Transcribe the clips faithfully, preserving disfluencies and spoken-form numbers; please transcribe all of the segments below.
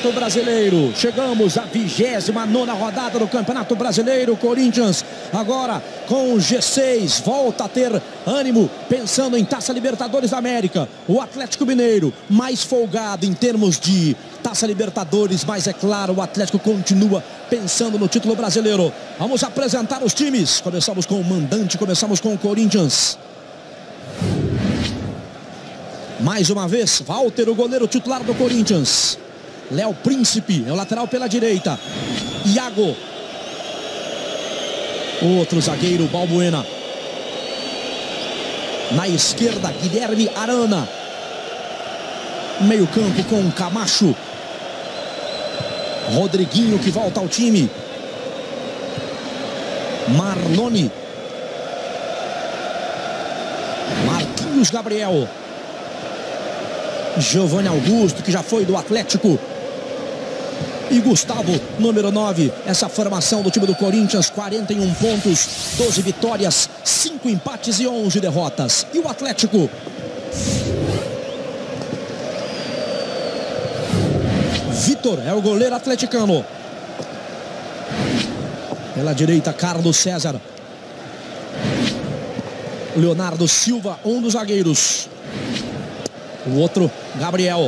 Campeonato Brasileiro. Chegamos à vigésima nona rodada do Campeonato Brasileiro. Corinthians agora com o G seis volta a ter ânimo pensando em Taça Libertadores da América. O Atlético Mineiro mais folgado em termos de Taça Libertadores, mas é claro, o Atlético continua pensando no título brasileiro. Vamos apresentar os times. Começamos com o mandante, começamos com o Corinthians. Mais uma vez, Walter, o goleiro titular do Corinthians. Léo Príncipe, é o lateral pela direita. Iago. Outro zagueiro, Balbuena. Na esquerda, Guilherme Arana. Meio campo com Camacho. Rodriguinho que volta ao time. Marlone. Marquinhos Gabriel. Giovanni Augusto, que já foi do Atlético. E Gustavo, número nove. Essa formação do time do Corinthians, quarenta e um pontos, doze vitórias, cinco empates e onze derrotas. E o Atlético? Vitor é o goleiro atleticano. Pela direita, Carlos César. Leonardo Silva, um dos zagueiros. O outro, Gabriel.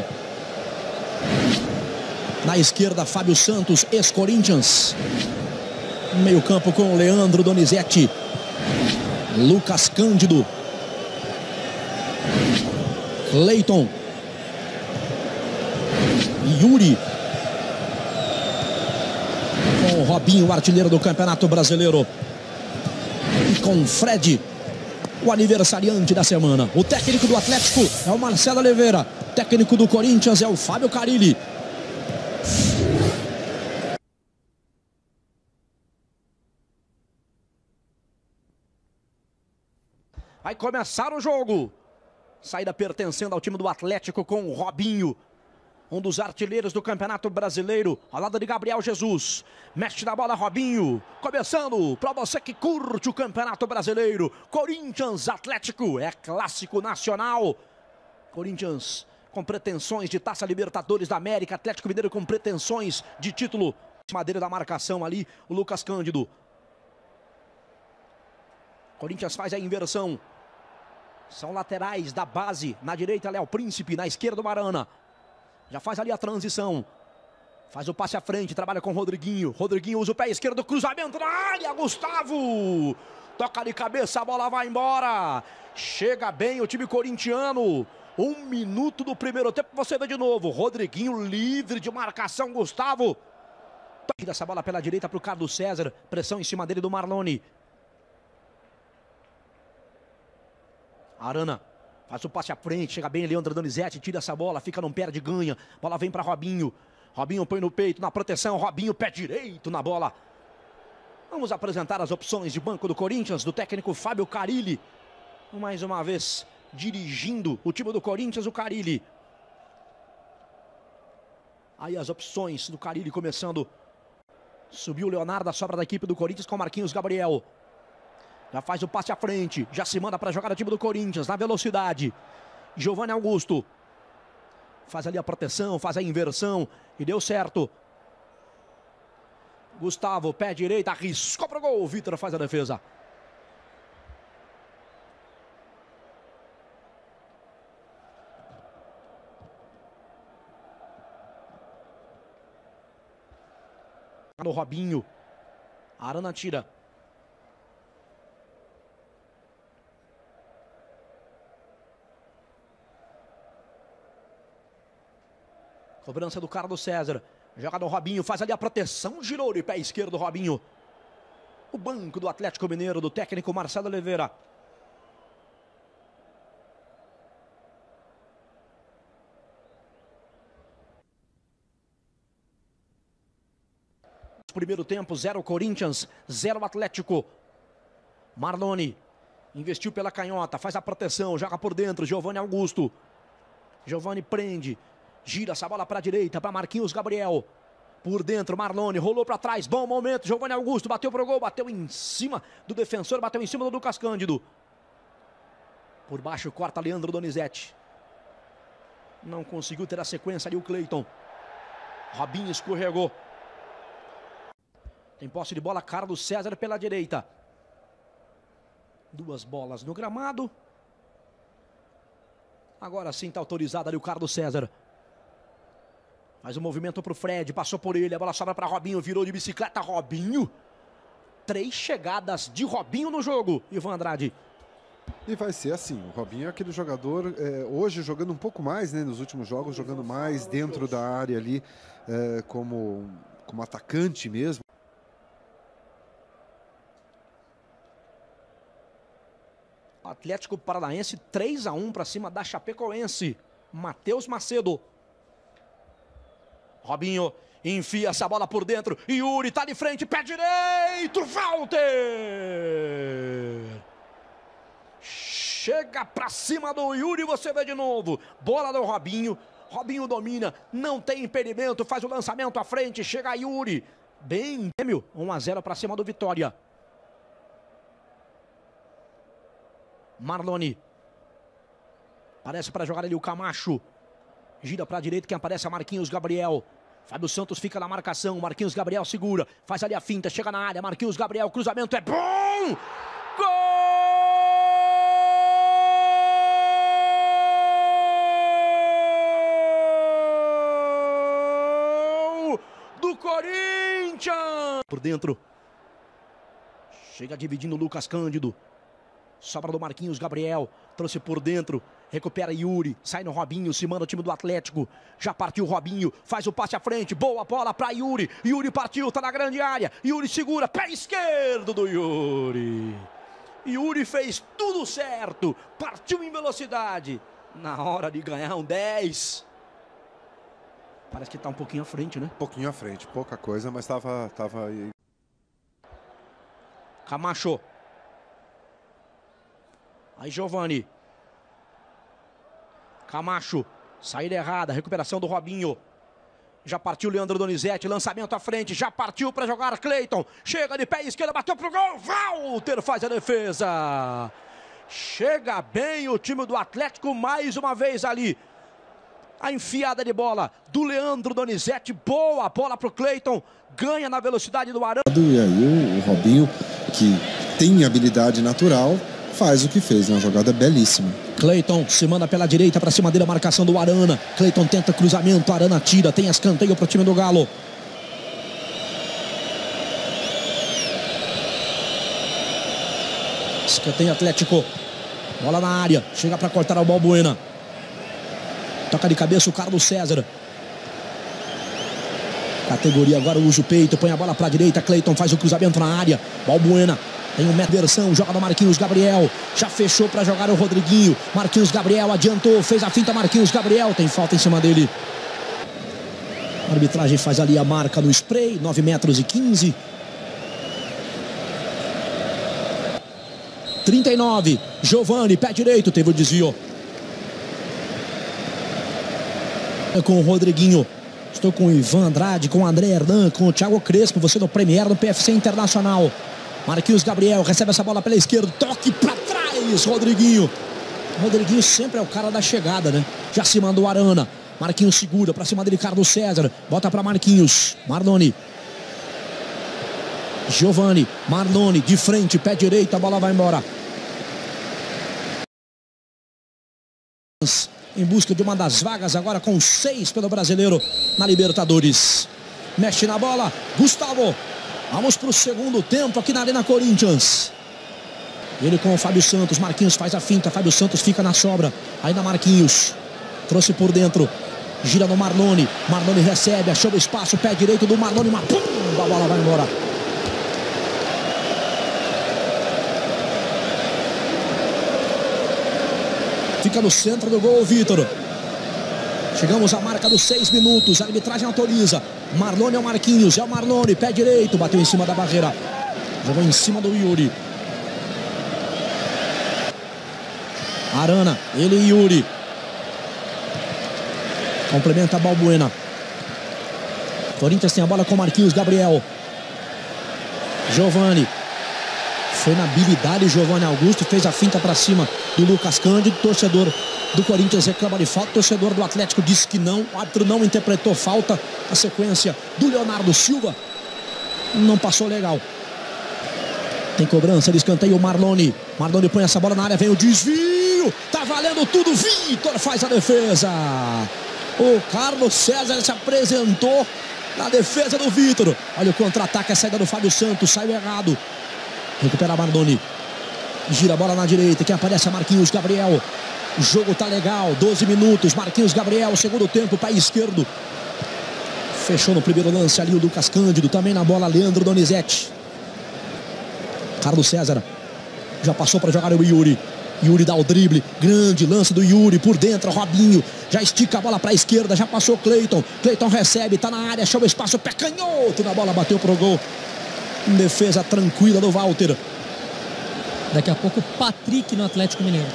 Na esquerda, Fábio Santos, ex-Corinthians. Meio campo com Leandro Donizete. Lucas Cândido. Cleiton. Yuri. Com o Robinho, o artilheiro do Campeonato Brasileiro. E com Fred, o aniversariante da semana. O técnico do Atlético é o Marcelo Oliveira. O técnico do Corinthians é o Fábio Carilli. Vai começar o jogo. Saída pertencendo ao time do Atlético com o Robinho. Um dos artilheiros do Campeonato Brasileiro, ao lado de Gabriel Jesus. Mexe na bola, Robinho. Começando, para você que curte o Campeonato Brasileiro. Corinthians, Atlético, é clássico nacional. Corinthians com pretensões de Taça Libertadores da América. Atlético Mineiro com pretensões de título. Madeira da marcação ali, o Lucas Cândido. Corinthians faz a inversão. São laterais da base. Na direita, Léo Príncipe. Na esquerda, o Arana. Já faz ali a transição. Faz o passe à frente, trabalha com o Rodriguinho. Rodriguinho usa o pé esquerdo, cruzamento na área, Gustavo! Toca de cabeça, a bola vai embora. Chega bem o time corintiano. Um minuto do primeiro tempo, você vê de novo. Rodriguinho livre de marcação, Gustavo. Toca essa bola pela direita para o Carlos César. Pressão em cima dele do Marlone. Arana. Faz o passe à frente, chega bem Leandro Donizete, tira essa bola, fica, não perde, ganha. Bola vem para Robinho. Robinho põe no peito, na proteção, Robinho pé direito na bola. Vamos apresentar as opções de banco do Corinthians, do técnico Fábio Carilli. Mais uma vez, dirigindo o time do Corinthians, o Carilli. Aí as opções do Carilli começando. Subiu o Leonardo, a sobra da equipe do Corinthians com Marquinhos Gabriel. Já faz o passe à frente, já se manda para jogar o time do Corinthians, na velocidade. Giovanni Augusto. Faz ali a proteção, faz a inversão e deu certo. Gustavo, pé direito, arriscou para o gol. O Vitor faz a defesa. No Robinho. Arana tira. Cobrança do Carlos César. Joga no Robinho, faz ali a proteção. Girou de pé esquerdo, Robinho. O banco do Atlético Mineiro, do técnico Marcelo Oliveira. Primeiro tempo, zero Corinthians, zero Atlético. Marlone. Investiu pela canhota, faz a proteção, joga por dentro. Giovanni Augusto. Giovanni prende. Gira essa bola para a direita, para Marquinhos Gabriel. Por dentro, Marlone, rolou para trás, bom momento. Giovanni Augusto bateu pro gol, bateu em cima do defensor, bateu em cima do Lucas Cândido. Por baixo, corta Leandro Donizete. Não conseguiu ter a sequência ali o Cleiton. Robinho escorregou. Tem posse de bola, Carlos César pela direita. Duas bolas no gramado. Agora sim está autorizado ali o Carlos César. Faz o um movimento para o Fred, passou por ele, a bola sobra para Robinho, virou de bicicleta, Robinho. Três chegadas de Robinho no jogo, Ivan Andrade. E vai ser assim, o Robinho é aquele jogador, é, hoje jogando um pouco mais, né, nos últimos jogos, jogando mais dentro da área ali, é, como, como atacante mesmo. Atlético Paranaense três a um para cima da Chapecoense. Matheus Macedo. Robinho enfia essa bola por dentro. Yuri tá de frente, pé direito, Walter! Chega pra cima do Yuri, você vê de novo. Bola do Robinho. Robinho domina, não tem impedimento, faz o lançamento à frente, chega Yuri. Bem, um a zero para cima do Vitória. Marloni. Aparece para jogar ali o Camacho. Gira para a direita, quem aparece é Marquinhos Gabriel. Fábio Santos fica na marcação, Marquinhos Gabriel segura, faz ali a finta, chega na área, Marquinhos Gabriel, cruzamento é bom! Gol do Corinthians! Por dentro. Chega dividindo o Lucas Cândido. Sobra do Marquinhos Gabriel, trouxe por dentro, recupera Yuri, sai no Robinho, se manda o time do Atlético, já partiu Robinho, faz o passe à frente, boa bola para Yuri, Yuri partiu, tá na grande área, Yuri segura, pé esquerdo do Yuri, Yuri fez tudo certo, partiu em velocidade, na hora de ganhar um dez, parece que tá um pouquinho à frente, né? Um pouquinho à frente, pouca coisa, mas tava, tava aí. Camacho. Aí Giovani. Camacho. Saída errada. Recuperação do Robinho. Já partiu Leandro Donizete. Lançamento à frente. Já partiu para jogar Cleiton. Chega de pé esquerdo. Bateu pro gol. Walter faz a defesa. Chega bem o time do Atlético mais uma vez ali. A enfiada de bola do Leandro Donizete. Boa bola pro Cleiton. Ganha na velocidade do Arana. E aí o Robinho, que tem habilidade natural, faz o que fez, uma jogada belíssima. Cleiton se manda pela direita para cima dele, a marcação do Arana. Cleiton tenta cruzamento, Arana tira, tem escanteio para o time do Galo. Escanteio Atlético. Bola na área, chega para cortar o Balbuena. Toca de cabeça o Carlos César. Categoria agora usa o peito, põe a bola para a direita. Cleiton faz o cruzamento na área. Balbuena. Tem um metro de versão, joga no Marquinhos Gabriel. Já fechou para jogar o Rodriguinho. Marquinhos Gabriel adiantou, fez a finta Marquinhos Gabriel. Tem falta em cima dele. A arbitragem faz ali a marca no spray, nove metros e quinze. trinta e nove, Giovani, pé direito, teve o desvio. Com o Rodriguinho. Estou com o Ivan Andrade, com o André Hernan, com o Thiago Crespo, você do Premier no P F C Internacional. Marquinhos Gabriel recebe essa bola pela esquerda, toque pra trás, Rodriguinho. Rodriguinho sempre é o cara da chegada, né? Já se mandou o Arana. Marquinhos segura, pra cima dele Carlos César. Bota pra Marquinhos, Marloni. Giovani, Marloni, de frente, pé direito, a bola vai embora. Em busca de uma das vagas agora com seis pelo Brasileiro na Libertadores. Mexe na bola, Gustavo. Vamos para o segundo tempo aqui na Arena Corinthians. Ele com o Fábio Santos. Marquinhos faz a finta. Fábio Santos fica na sobra. Ainda Marquinhos. Trouxe por dentro. Gira no Marloni. Marloni recebe. Achou o espaço. Pé direito do Marloni. Mas pum, a bola vai embora. Fica no centro do gol, Vitor. Chegamos à marca dos seis minutos. A arbitragem autoriza. Marloni é o Marquinhos. É o Marloni. Pé direito. Bateu em cima da barreira. Jogou em cima do Yuri. Arana. Ele e Yuri. Complementa a Balbuena. Corinthians tem a bola com Marquinhos Gabriel. Giovani. Foi na habilidade. Giovani Augusto fez a finta para cima do Lucas Cândido. Torcedor do Corinthians reclama de falta. Torcedor do Atlético disse que não. O árbitro não interpretou falta. A sequência do Leonardo Silva não passou legal. Tem cobrança de escanteio, o Marlone. Marlone põe essa bola na área, vem o desvio. Tá valendo tudo, Vitor faz a defesa. O Carlos César se apresentou na defesa do Vitor. Olha o contra-ataque, a saída do Fábio Santos, saiu errado. Recupera Marlone. Gira a bola na direita, quem aparece é Marquinhos Gabriel. O jogo tá legal, doze minutos. Marquinhos Gabriel, segundo tempo, pé esquerdo. Fechou no primeiro lance ali o Lucas Cândido. Também na bola, Leandro Donizete. Carlos César já passou para jogar o Yuri. Yuri dá o drible, grande lance do Yuri por dentro, Robinho já estica a bola para a esquerda, já passou Cleiton. Cleiton recebe, tá na área, achou o espaço, pé canhoto na bola, bateu pro gol. Em defesa tranquila do Walter. Daqui a pouco Patrick no Atlético Mineiro.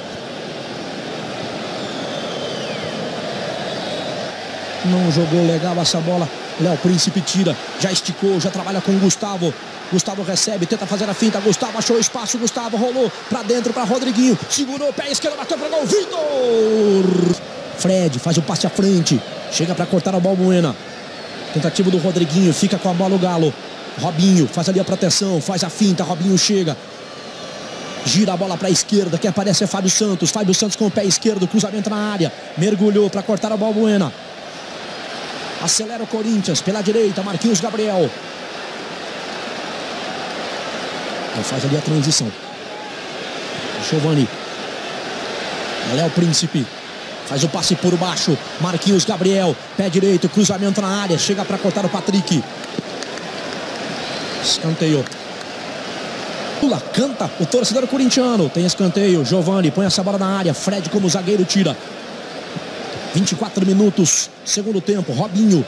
Não jogou legal essa bola. Léo Príncipe tira, já esticou, já trabalha com o Gustavo. Gustavo recebe, tenta fazer a finta. Gustavo achou espaço, Gustavo rolou pra dentro pra Rodriguinho. Segurou, pé esquerdo, bateu pro gol. Vitor! Fred faz o passe à frente. Chega pra cortar o Balbuena. Tentativa do Rodriguinho, fica com a bola o Galo. Robinho faz ali a proteção, faz a finta. Robinho chega. Gira a bola pra esquerda. Quem aparece é Fábio Santos. Fábio Santos com o pé esquerdo, cruzamento na área. Mergulhou pra cortar o Balbuena. Acelera o Corinthians pela direita, Marquinhos Gabriel. Ele faz ali a transição. Giovani. Léo Príncipe. Faz o passe por baixo. Marquinhos Gabriel. Pé direito, cruzamento na área. Chega para cortar o Patrick. Escanteio. Pula, canta o torcedor corintiano. Tem escanteio. Giovani põe essa bola na área. Fred como zagueiro tira. vinte e quatro minutos, segundo tempo, Robinho.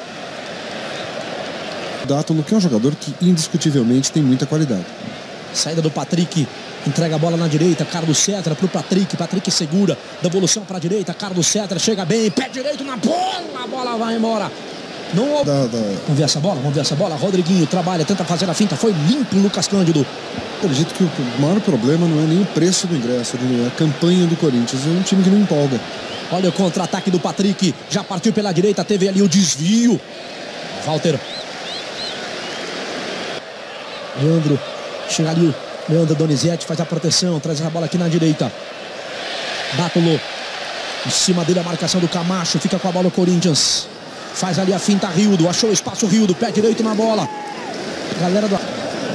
Dátulo, que é um jogador que indiscutivelmente tem muita qualidade. Saída do Patrick, entrega a bola na direita, Carlos César para o Patrick, Patrick segura, devolução para a direita, Carlos César chega bem, pé direito na bola, a bola vai embora. Não... Da, da... Vamos ver essa bola, vamos ver essa bola, Rodriguinho trabalha, tenta fazer a finta, foi limpo o Lucas Cândido. Eu acredito que o maior problema não é nem o preço do ingresso, é a campanha do Corinthians, é um time que não empolga. Olha o contra-ataque do Patrick, já partiu pela direita, teve ali o desvio. Walter. Leandro, chega ali o Leandro Donizete, faz a proteção, traz a bola aqui na direita. Dátulo, em cima dele a marcação do Camacho, fica com a bola o Corinthians. Faz ali a finta Rildo, achou o espaço Rildo, pé direito na bola. Galera do...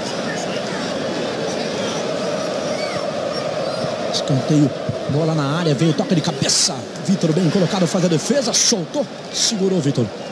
Escanteio, bola na área, veio o toque de cabeça. Vitor bem colocado, faz a defesa, soltou, segurou Vitor.